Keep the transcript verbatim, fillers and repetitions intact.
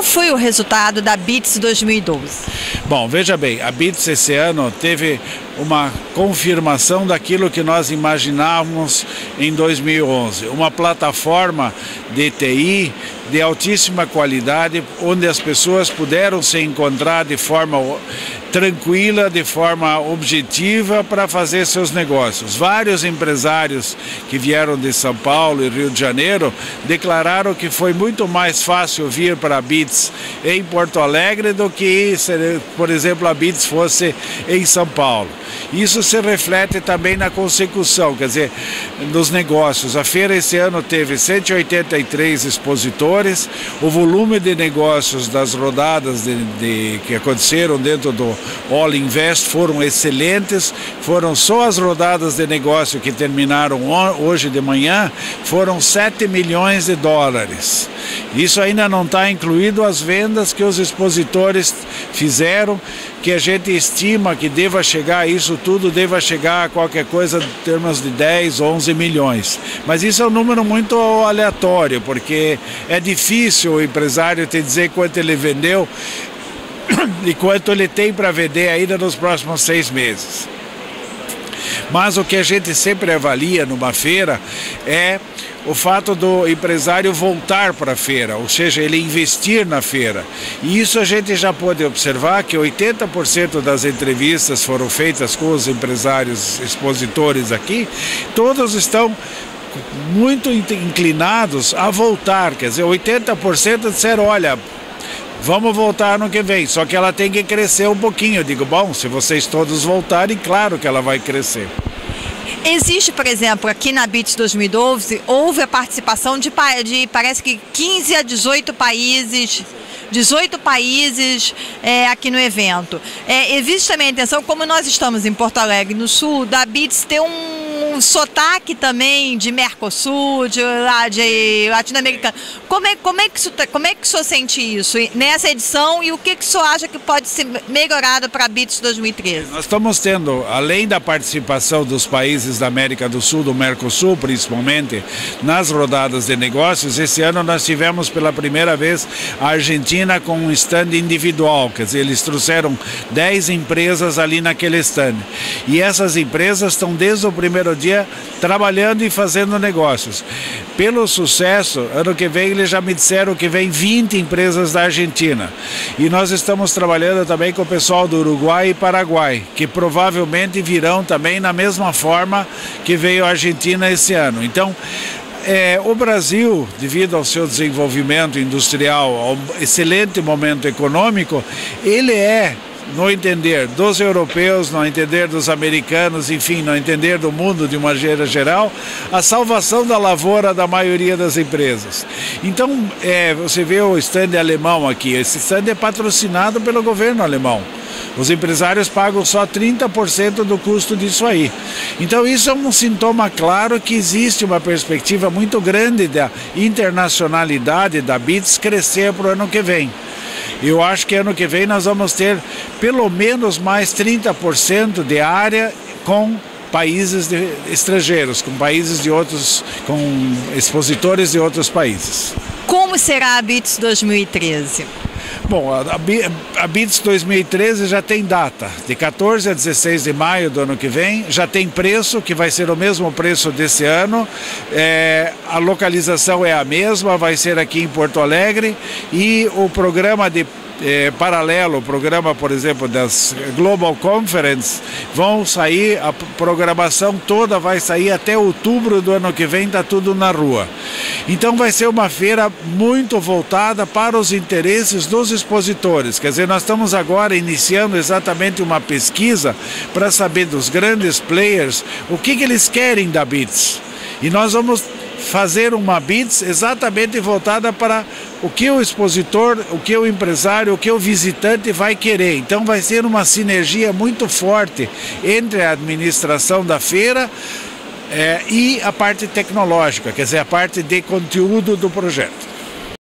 foi o resultado da BITS dois mil e doze? Bom, veja bem, a BITS esse ano teve uma confirmação daquilo que nós imaginávamos em dois mil e onze. Uma plataforma de T I de altíssima qualidade, onde as pessoas puderam se encontrar de forma tranquila, de forma objetiva para fazer seus negócios. Vários empresários que vieram de São Paulo e Rio de Janeiro declararam que foi muito mais fácil vir para a BITS em Porto Alegre do que, por exemplo, a BITS fosse em São Paulo. Isso se reflete também na consecução, quer dizer, dos negócios. A feira esse ano teve cento e oitenta e três expositores, o volume de negócios das rodadas de, de, que aconteceram dentro do All Invest foram excelentes, foram só as rodadas de negócio que terminaram hoje de manhã, foram sete milhões de dólares. Isso ainda não está incluído as vendas que os expositores fizeram, que a gente estima que deva chegar, isso tudo deva chegar a qualquer coisa em termos de dez, onze milhões. Mas isso é um número muito aleatório, porque é difícil o empresário te dizer quanto ele vendeu e quanto ele tem para vender ainda nos próximos seis meses. Mas o que a gente sempre avalia numa feira é o fato do empresário voltar para a feira, ou seja, ele investir na feira. E isso a gente já pode observar que oitenta por cento das entrevistas foram feitas com os empresários expositores aqui, todos estão muito inclinados a voltar, quer dizer, oitenta por cento disseram, olha, vamos voltar ano que vem, só que ela tem que crescer um pouquinho. Eu digo, bom, se vocês todos voltarem, claro que ela vai crescer. Existe, por exemplo, aqui na BITS dois mil e doze, houve a participação de, de parece que quinze a dezoito países, dezoito países é, aqui no evento. É, existe também a intenção, como nós estamos em Porto Alegre, no sul, da BITS ter um um sotaque também de Mercosul, de, de latino-americano. Como é, como, é que isso, como é que o senhor sente isso nessa edição e o que, que o senhor acha que pode ser melhorado para a BITS dois mil e treze? Nós estamos tendo, além da participação dos países da América do Sul, do Mercosul principalmente, nas rodadas de negócios, esse ano nós tivemos pela primeira vez a Argentina com um stand individual, quer dizer, eles trouxeram dez empresas ali naquele stand. E essas empresas estão desde o primeiro dia trabalhando e fazendo negócios. Pelo sucesso, ano que vem eles já me disseram que vem vinte empresas da Argentina. E nós estamos trabalhando também com o pessoal do Uruguai e Paraguai, que provavelmente virão também na mesma forma que veio a Argentina esse ano. Então, É, o Brasil, devido ao seu desenvolvimento industrial, ao excelente momento econômico, ele é, no entender dos europeus, no entender dos americanos, enfim, no entender do mundo de uma maneira geral, a salvação da lavoura da maioria das empresas. Então, é, você vê o stand alemão aqui, esse stand é patrocinado pelo governo alemão. Os empresários pagam só trinta por cento do custo disso aí. Então isso é um sintoma claro que existe uma perspectiva muito grande da internacionalidade da BITS crescer para o ano que vem. Eu acho que ano que vem nós vamos ter pelo menos mais trinta por cento de área com países de, estrangeiros, com países de outros, com expositores de outros países. Como será a BITS dois mil e treze? Bom, a, a BITS dois mil e treze já tem data, de quatorze a dezesseis de maio do ano que vem, já tem preço, que vai ser o mesmo preço desse ano, é, a localização é a mesma, vai ser aqui em Porto Alegre, e o programa de É, paralelo, o programa, por exemplo, das Global Conference, vão sair, a programação toda vai sair até outubro do ano que vem, está tudo na rua. Então vai ser uma feira muito voltada para os interesses dos expositores, quer dizer, nós estamos agora iniciando exatamente uma pesquisa para saber dos grandes players o que, que eles querem da BITS. E nós vamos fazer uma BITS exatamente voltada para o que o expositor, o que o empresário, o que o visitante vai querer. Então vai ser uma sinergia muito forte entre a administração da feira é, e a parte tecnológica, quer dizer, a parte de conteúdo do projeto.